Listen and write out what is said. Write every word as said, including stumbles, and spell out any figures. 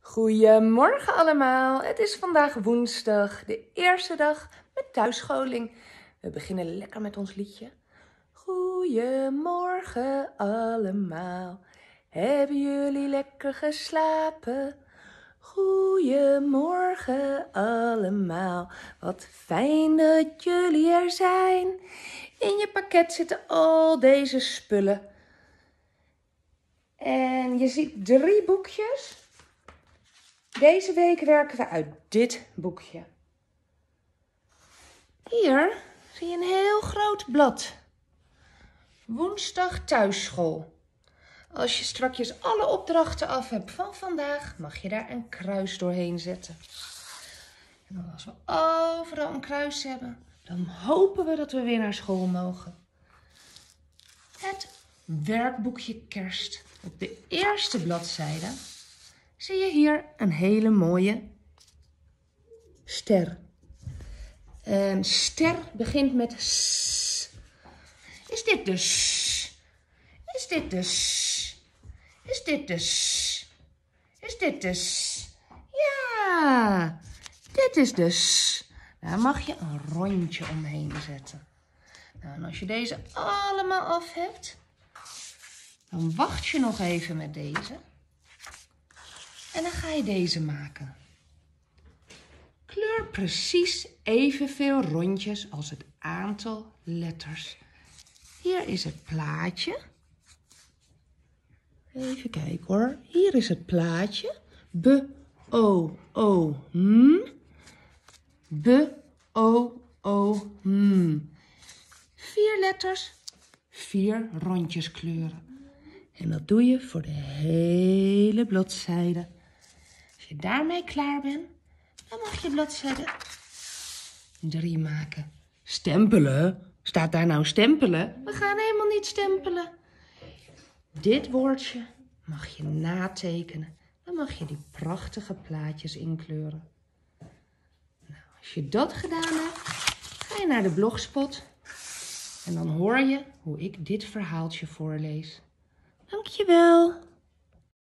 Goedemorgen allemaal, het is vandaag woensdag, de eerste dag met thuisscholing. We beginnen lekker met ons liedje. Goedemorgen allemaal, hebben jullie lekker geslapen? Goedemorgen allemaal, wat fijn dat jullie er zijn. In je pakket zitten al deze spullen. En je ziet drie boekjes. Deze week werken we uit dit boekje. Hier zie je een heel groot blad. Woensdag thuisschool. Als je strakjes alle opdrachten af hebt van vandaag, mag je daar een kruis doorheen zetten. En als we overal een kruis hebben, dan hopen we dat we weer naar school mogen. Het werkboekje Kerst. Op de eerste bladzijde zie je hier een hele mooie ster. Een ster begint met S. Is dit de S? Is dit de S? Is dit de S? Is dit de S? Ja, dit is de S. Daar mag je een rondje omheen zetten. Nou, en als je deze allemaal af hebt, dan wacht je nog even met deze. En dan ga je deze maken. Kleur precies evenveel rondjes als het aantal letters. Hier is het plaatje. Even kijken hoor. Hier is het plaatje. B, O, O, M. B, O, O, M. Vier letters, vier rondjes kleuren. En dat doe je voor de hele bladzijde. Als je daarmee klaar bent, dan mag je bladzijde drie maken. Stempelen? Staat daar nou stempelen? We gaan helemaal niet stempelen. Dit woordje mag je natekenen. Dan mag je die prachtige plaatjes inkleuren. Nou, als je dat gedaan hebt, ga je naar de blogspot. En dan hoor je hoe ik dit verhaaltje voorlees. Dankjewel.